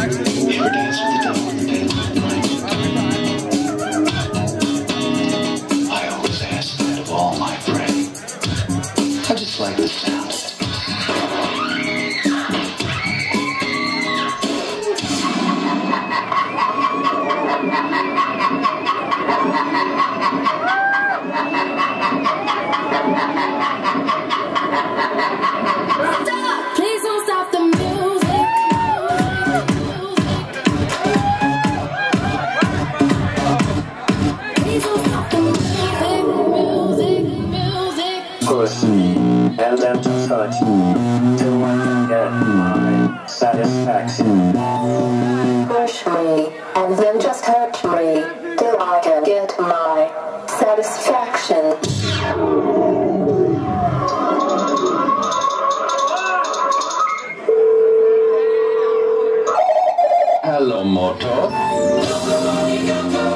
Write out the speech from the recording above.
You ever dance with the devil in the daylight of night? I always ask that of all my prey. I just like the sound of it. Please don't stop the music. Please don't stop the music. Push me and then touch me till I can get my satisfaction. Push me and then just touch me till I can get my satisfaction. Hello, Moto.